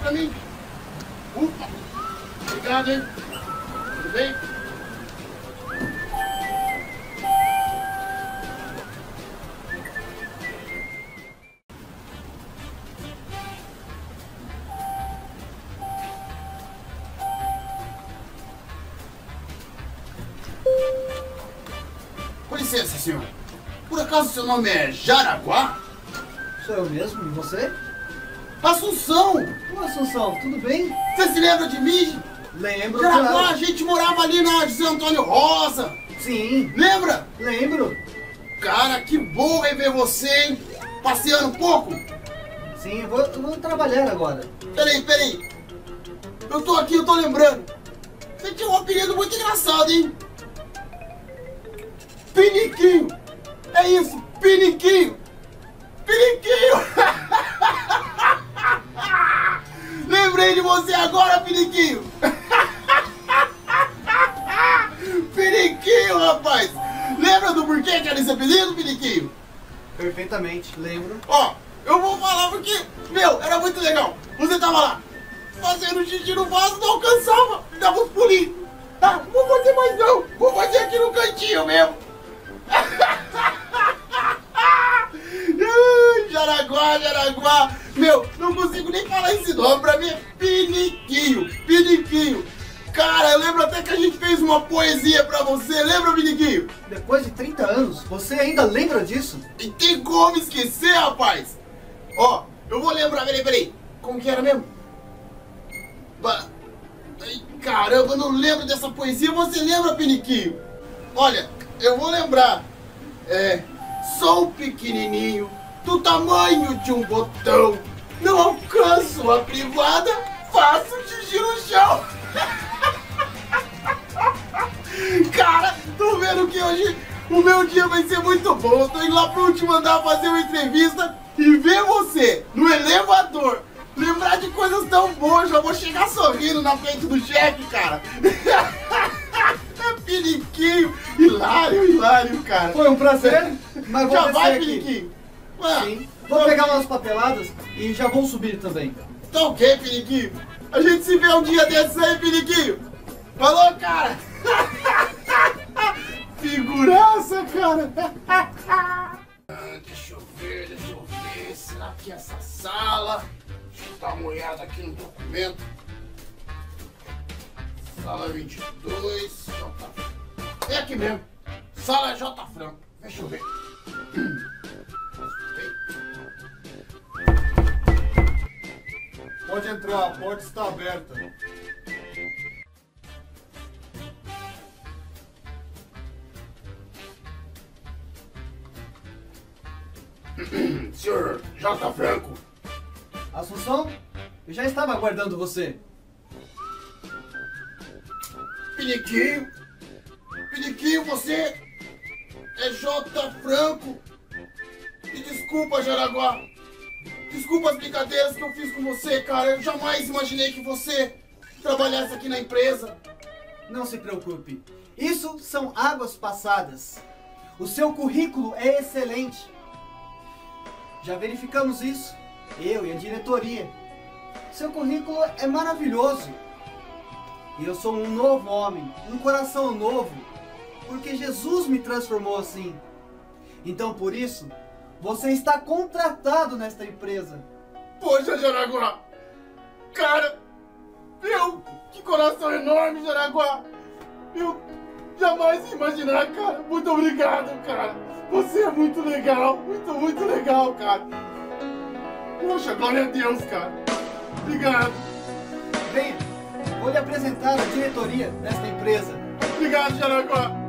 pra mim? Ufa! Obrigado, hein? Tudo bem? Com licença, senhor. Por acaso seu nome é Jaraguá? Sou eu mesmo, e você? Assunção! Ô Assunção, tudo bem? Você se lembra de mim? Lembro, Jaraguá, claro. a gente morava ali na José Antônio Rosa. Sim, Lembra? lembro. Cara, que bom rever você, hein? Passeando um pouco? Sim, eu vou trabalhar agora. Peraí. Eu tô aqui, eu tô lembrando. Você tinha um apelido muito engraçado, hein? Piniquinho. É isso, Piniquinho. Lembrei de você agora, Piniquinho. Piniquinho, rapaz. Lembra do porquê que era esse apelido, Piniquinho? Perfeitamente, lembro. Ó, eu vou falar porque, meu, era muito legal. Você tava lá, fazendo xixi no vaso, não alcançava, dava uns pulinhos. Ah, não vou fazer mais não, vou fazer aqui no cantinho mesmo. Ai, Jaraguá. Meu, não consigo nem falar esse nome, pra mim é Piniquinho. Cara, eu lembro até que a gente fez uma poesia pra você, lembra, Piniquinho? Depois de 30 anos, você ainda lembra disso? E tem como esquecer, rapaz? Ó, eu vou lembrar, peraí. Como que era mesmo? Ai, caramba, eu não lembro dessa poesia. Você lembra, Piniquinho? Olha, eu vou lembrar. Sou pequenininho, do tamanho de um botão. Não alcanço a privada, faço xixi no chão. Cara, tô vendo que hoje o meu dia vai ser muito bom. Eu tô indo lá pro último andar fazer uma entrevista e ver você no elevador. Lembrar de coisas tão boas, já vou chegar sorrindo na frente do chefe, cara. Piniquinho, hilário, cara. Foi um prazer, mas vou Já descer vai, aqui. Piniquinho? Sim, vou pegar umas papeladas e já vou subir também. Tá ok, Piniquinho? A gente se vê um dia desses aí, Piniquinho. Falou, cara. Figuraça, cara. Deixa eu ver. Será que essa sala? Deixa eu dar uma olhada aqui no documento. Sala 22. É aqui mesmo. Sala J. Franco. Deixa eu ver. Pode entrar, a porta está aberta. Senhor J. Franco. Assunção, eu já estava aguardando você. Piniquinho, você é J. Franco. Me desculpa, Jaraguá. Desculpa as brincadeiras que eu fiz com você, cara. Eu jamais imaginei que você trabalhasse aqui na empresa. Não se preocupe, isso são águas passadas. O seu currículo é excelente. Já verificamos isso, eu e a diretoria. Seu currículo é maravilhoso. E eu sou um novo homem, um coração novo, porque Jesus me transformou assim. Então por isso, você está contratado nesta empresa. Poxa, Jaraguá. Cara, que coração enorme, Jaraguá. Eu jamais ia imaginar, cara. Muito obrigado, cara. Você é muito legal, muito legal, cara. Poxa, glória a Deus, cara. Obrigado. Venha, vou lhe apresentar a diretoria desta empresa. Obrigado, Jaraguá.